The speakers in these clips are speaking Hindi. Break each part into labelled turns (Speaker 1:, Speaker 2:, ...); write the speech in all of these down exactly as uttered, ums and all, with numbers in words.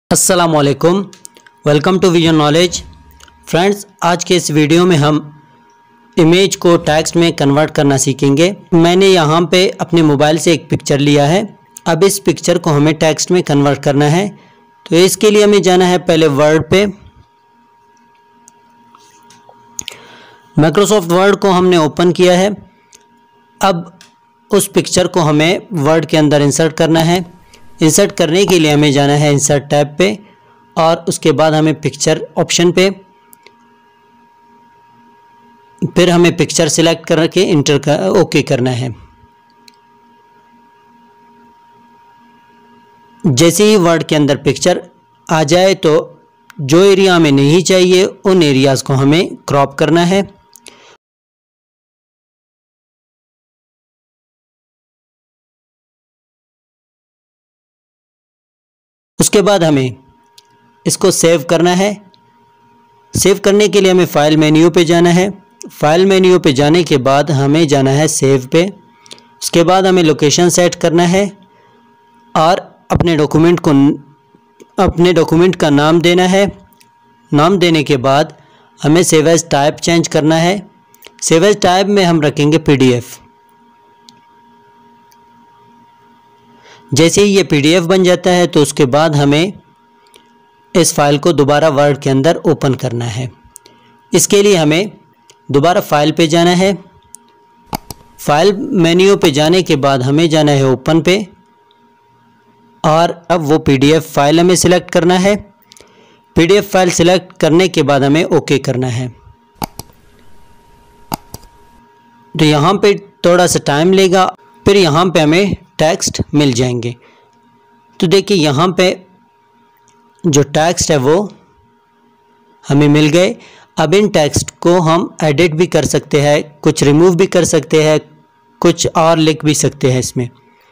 Speaker 1: अस्सलामुअलैकुम, welcome to vision knowledge. Friends, आज के इस वीडियो में हम इमेज को टेक्स्ट में कन्वर्ट करना सीखेंगे। मैंने यहाँ पे अपने मोबाइल से एक पिक्चर लिया है। अब इस पिक्चर को हमें टेक्स्ट में कन्वर्ट करना है, तो इसके लिए हमें जाना है पहले वर्ड पे। माइक्रोसॉफ्ट वर्ड को हमने ओपन किया है। अब उस पिक्चर को हमें वर्ड के अंदर इंसर्ट करना है। इंसर्ट करने के लिए हमें जाना है इंसर्ट टैब पे और उसके बाद हमें पिक्चर ऑप्शन पे, फिर हमें पिक्चर सिलेक्ट करके इंटर कर ओके करना है। जैसे ही वर्ड के अंदर पिक्चर आ जाए तो जो एरिया हमें नहीं चाहिए उन एरियाज़ को हमें क्रॉप करना है। उसके बाद हमें इसको सेव करना है। सेव करने के लिए हमें फ़ाइल मेन्यू पे जाना है। फ़ाइल मेन्यू पे जाने के बाद हमें जाना है सेव पे। उसके बाद हमें लोकेशन सेट करना है और अपने डॉक्यूमेंट को अपने डॉक्यूमेंट का नाम देना है। नाम देने के बाद हमें सेव एज टाइप चेंज करना है। सेव एज टाइप में हम रखेंगे पीडीएफ। जैसे ही ये पीडीएफ बन जाता है तो उसके बाद हमें इस फाइल को दोबारा वर्ड के अंदर ओपन करना है। इसके लिए हमें दोबारा फाइल पे जाना है। फाइल मेन्यू पे जाने के बाद हमें जाना है ओपन पे और अब वो पीडीएफ फाइल हमें सिलेक्ट करना है। पीडीएफ फाइल सिलेक्ट करने के बाद हमें ओके करना है। तो यहाँ पे थोड़ा सा टाइम लेगा, फिर यहाँ पे हमें टेक्स्ट मिल जाएंगे। तो देखिए यहाँ पे जो टेक्स्ट है वो हमें मिल गए। अब इन टेक्स्ट को हम एडिट भी कर सकते हैं, कुछ रिमूव भी कर सकते हैं, कुछ और लिख भी सकते हैं इसमें।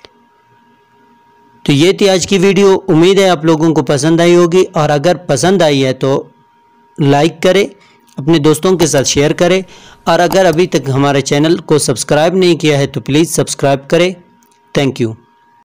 Speaker 1: तो ये थी आज की वीडियो। उम्मीद है आप लोगों को पसंद आई होगी, और अगर पसंद आई है तो लाइक करें, अपने दोस्तों के साथ शेयर करें, और अगर अभी तक हमारे चैनल को सब्सक्राइब नहीं किया है तो प्लीज़ सब्सक्राइब करें। Thank you.